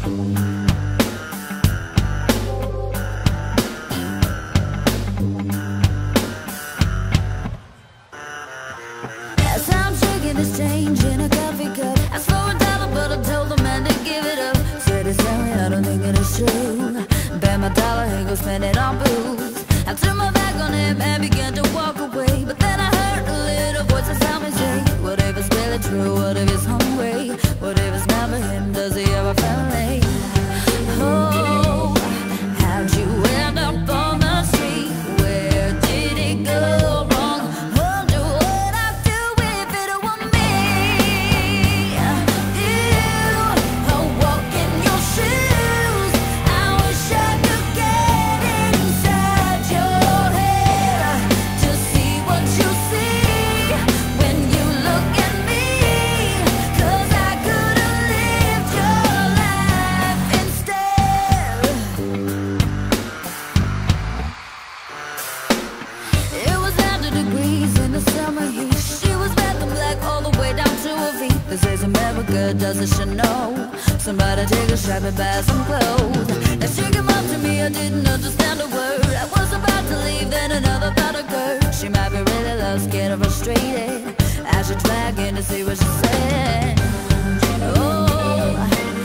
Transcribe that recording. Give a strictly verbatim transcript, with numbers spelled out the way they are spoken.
As I'm shaking this change in a coffee cup, asked for a dollar, but I told the man to give it up. Said it's sorry, I don't think it is true. Bet my dollar, he go spend it on booze. I turned my back on him and began to walk away. But then I heard a little voice inside me say, what if it's really true? What if he's hungry? What if it's never him? Does he have a family? Oh, how'd you end up on the street? Where did it go wrong? Wonder what I'd do if it were me. You, I walk in your shoes. I wish I could get inside your head to see what you see when you look at me. 'Cause I could've lived your life instead. It was ninety degrees in the summer heat. She was back in black all the way down to her feet. This is America, doesn't she know? Somebody take a shot and buy some clothes. And she came up to me, I didn't understand a word. I was about to leave, then another thought occurred. She might be really lost, scared or frustrated. I should try again to see what she said. Oh,